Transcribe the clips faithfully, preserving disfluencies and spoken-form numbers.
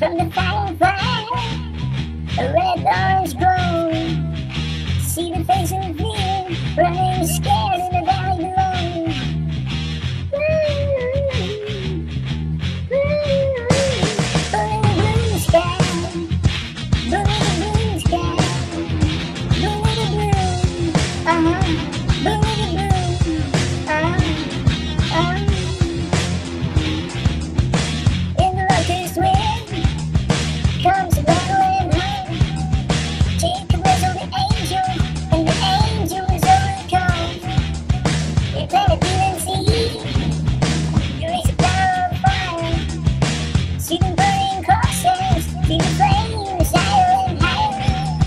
from the firefly, a red orange glow. See the face of fear, running scared in the valley below. Blue sky, blue, blue sky, blue, blue, uh-huh, blue, blue, uh-huh, uh-huh. In the locust wind comes the rattling hum. Jacob wrestled the angel, and the angel was overcome. They planted demon seed, you raise a power of fire. See them burning crosshairs, see the flames higher and higher.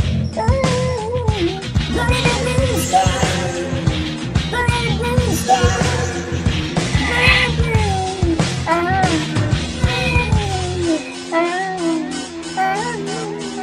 Ooh, go to the blue sky, go to the blue sky, blue, blue, uh-huh, blue, uh-huh, uh-huh.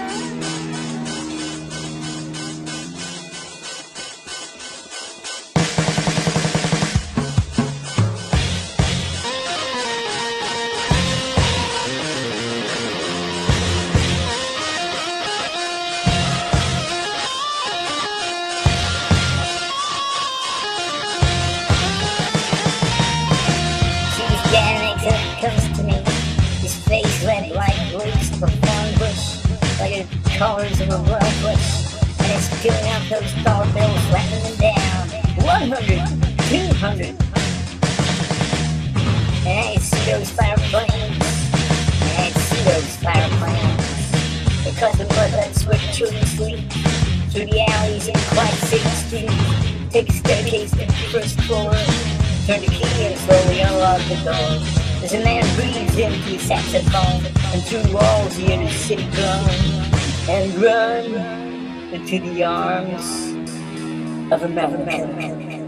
She's standing next to comes to me. His face red like leaves of a thorn bush, like the colors of a royal bush. And it's filling up those dollar bills, flattening them down. One hundred, two hundred. And I see those fire planes. And I see those fire planes. Because the bloodlets were children sleep through the alleys in Quiet City Street. Take a staircase to the first floor. Turn the key and slowly unlock the door. As a man breathes into his saxophone, and through walls he hears the city groan, and run into the arms of America.